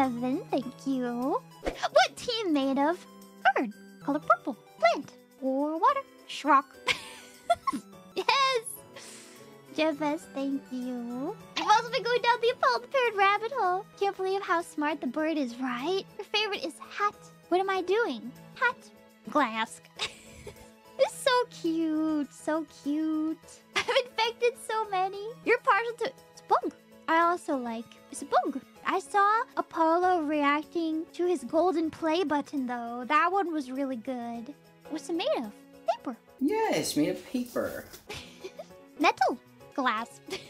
Kevin, thank you. What team made of? Bird. Color purple. Plant. Or water. Shrock. Yes! Jeffes, thank you. I've also been going down the Apollo The Parrot rabbit hole. Can't believe how smart the bird is, right? Your favorite is hat. What am I doing? Hat. Glass. It's so cute. So cute. I've infected so many. You're partial to... It's bug. I also like... It's a bug. I saw Apollo reacting to his golden play button, though. That one was really good. What's it made of? Paper. Yes, made of paper. Metal. Glass.